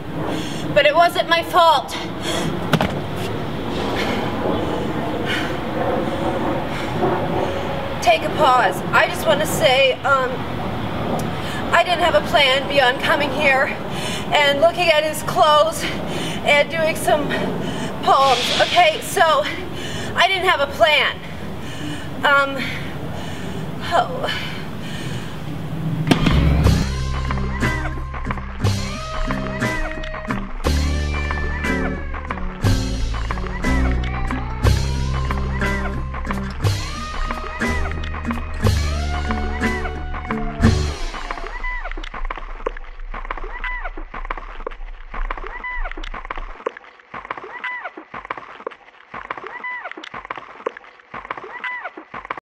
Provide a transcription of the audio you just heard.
but it wasn't my fault. Take a pause. I just want to say, I didn't have a plan beyond coming here and looking at his clothes and doing some poems. Okay, so I didn't have a plan. Oh.